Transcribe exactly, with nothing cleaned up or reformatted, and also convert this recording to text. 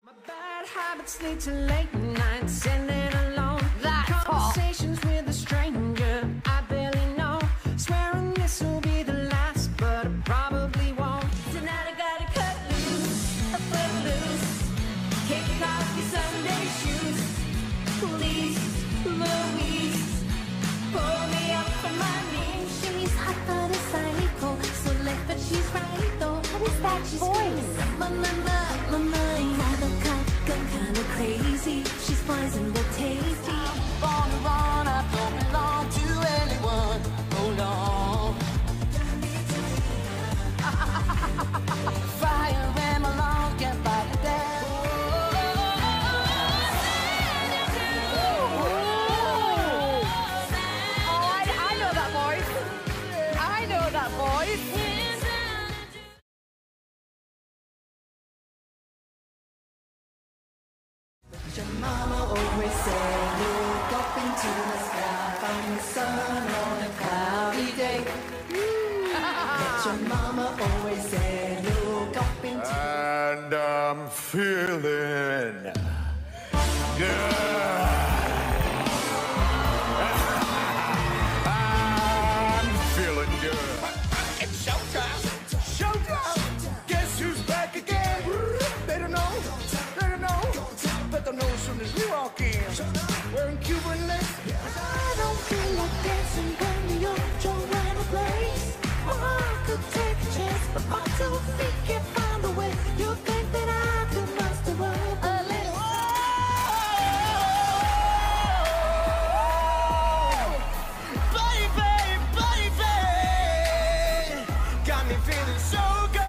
My bad habits lead to late nights, sitting alone. That's Conversations with a stranger I barely know. Swearing this will be the last, but it probably won't. Tonight I gotta cut loose, a foot loose. Kick off your Sunday shoes. Please, Louise, pull me up from my knees. She's hot but a psycho, so left but she's right though. What is that voice? My, my, my, my mind. Grab a cut, gun kinda crazy. She's poison but tasty. Born to run, I don't belong to anyone. Hold on. Fire and my lungs can't fight it down. Oh, I, I know that voice. I know that voice. Your mama always said, look up into the sky, find the sun on a cloudy day. But your mama always said, look up into And I'm feeling good. I'm feeling good. It's showtime. Showtime. Guess who's back again? They don't know. They don't know. But they'll know as soon as we walk in. Wearing Cuban links. I don't feel like dancing when you're trying to place. My heart could take a chance, but my two feet can't find a way. You think that I could master work a little? Baby, baby, got me feeling so good.